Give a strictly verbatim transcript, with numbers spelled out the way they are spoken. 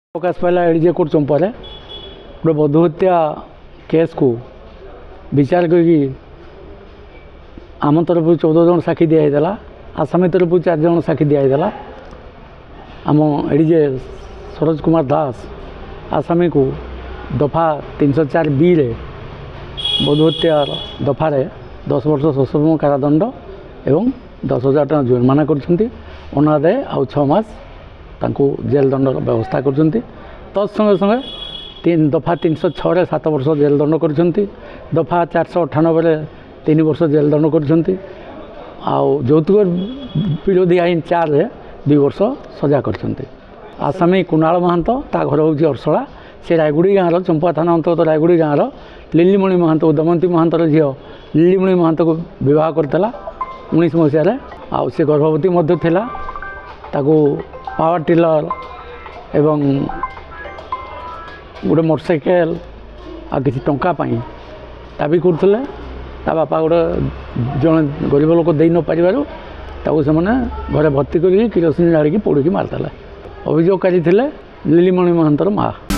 प्रकाश पाला ADJ court चंपारे गोटे बधू हत्या केस को विचार करके आम तरफ चौदह जन साक्षी दिखाईला आसामी तरफ चार जन साक्षी दिखाईला आम एडीजे सरोज कुमार दास आसामी को दफा तीन सौ चार बी रे बधू हत्या दफार दस वर्ष सश्रम कारादंड एवं दस हजार टाँग जुर्माना करनादे आउ छमास तांको जेल दंडर व्यवस्था कर तत्संगे संगे तीन दफा तीन सौ छः सात वर्ष जेल दंड कर दफा चार सौ अठानबे तीन वर्ष जेल दंड कर यौतुक विरोधी आईन चार दुई वर्ष सजा कर आसामी कुणाल महांत ता घर हूँ अर्सला से रायगुड़ी गाँव चंपा थाना अंतर्गत रायगुड़ी गाँव लिलीमणि महांत उदमंती महांतर झील लिलीमणि महांत को विवाह करता उन्नीस मसीह आउ से गर्भवती थिला ताकू पावर टिलर एवं गोटे मोटरसाइकेल आ किसी टंका दाबी करते बापा गोटे जन गरीब लोक दे न पारू ताकू से घरे भर्ती कर किरोसिन झाड़ी पोड़ी मारदेला अभियोगकारी थे लिलीमणि महांतर माँ।